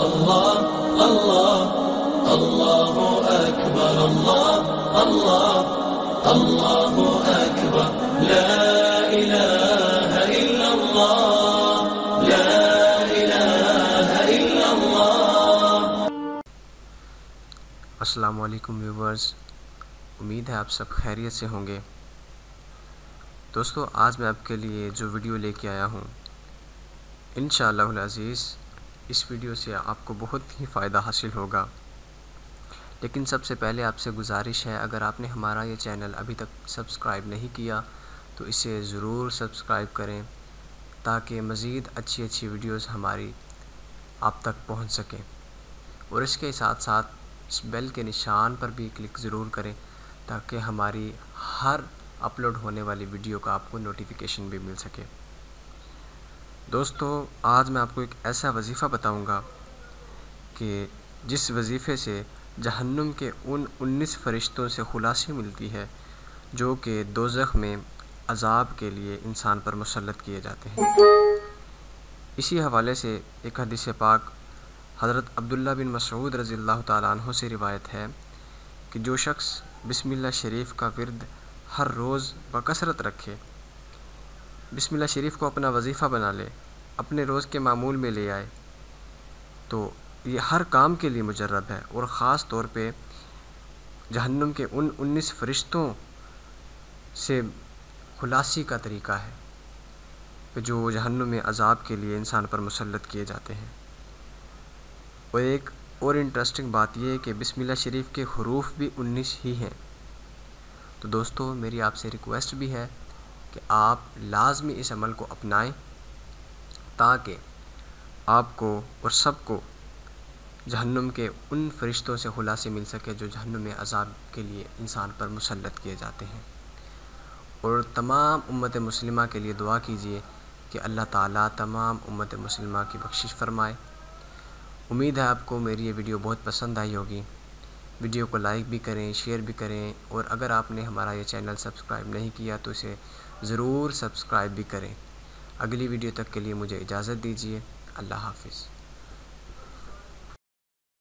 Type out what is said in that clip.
الله الله الله أكبر الله الله الله أكبر لا إله إلا الله لا إله إلا الله. السلام علیکم ویورز، امید ہے آپ سب خیریت سے ہوں گے. دوستو، آج میں آپ کے لیے جو ویڈیو لے کے آیا ہوں، انشاءاللہ العزیز اس ویڈیو سے آپ کو بہت ہی فائدہ حاصل ہوگا. لیکن سب سے پہلے آپ سے گزارش ہے، اگر آپ نے ہمارا یہ چینل ابھی تک سبسکرائب نہیں کیا تو اسے ضرور سبسکرائب کریں تاکہ مزید اچھی اچھی ویڈیوز ہماری آپ تک پہنچ سکیں. اور اس کے ساتھ ساتھ اس بیل کے نشان پر بھی کلک ضرور کریں تاکہ ہماری ہر اپلوڈ ہونے والی ویڈیو کا آپ کو نوٹیفیکیشن بھی مل سکے. دوستو، آج میں آپ کو ایک ایسا وظیفہ بتاؤں گا کہ جس وظیفے سے جہنم کے ان 19 فرشتوں سے خلاصی ملتی ہے جو کہ دوزخ میں عذاب کے لیے انسان پر مسلط کیے جاتے ہیں. اسی حوالے سے ایک حدیث پاک حضرت عبداللہ بن مسعود رضی اللہ تعالیٰ عنہ سے روایت ہے کہ جو شخص بسم اللہ شریف کا ورد ہر روز بکثرت رکھے، بسم اللہ شریف کو اپنا وظیفہ بنا لے، اپنے روز کے معمول میں لے آئے، تو یہ ہر کام کے لیے مجرب ہے. اور خاص طور پہ جہنم کے ان 19 فرشتوں سے خلاصی کا طریقہ ہے کہ جو جہنم میں عذاب کے لیے انسان پر مسلط کیے جاتے ہیں. اور ایک اور انٹرسٹنگ بات یہ ہے کہ بسم اللہ شریف کے حروف بھی 19 ہی ہیں. تو دوستو، میری آپ سے ریکویسٹ بھی ہے کہ آپ لازمی اس عمل کو اپنائیں تاکہ آپ کو اور سب کو جہنم کے ان فرشتوں سے خلاصی مل سکے جو جہنم میں عذاب کے لیے انسان پر مسلط کیے جاتے ہیں. اور تمام امت مسلمہ کے لیے دعا کیجیے کہ اللہ تعالیٰ تمام امت مسلمہ کی بخشش فرمائے. امید ہے آپ کو میری یہ ویڈیو بہت پسند آئی ہوگی. ویڈیو کو لائک بھی کریں، شیئر بھی کریں، اور اگر آپ نے ہمارا یہ چینل سبسکرائب نہیں کیا تو اسے ضرور سبسکرائب بھی کریں. اگلی ویڈیو تک کے لیے مجھے اجازت دیجیے. اللہ حافظ.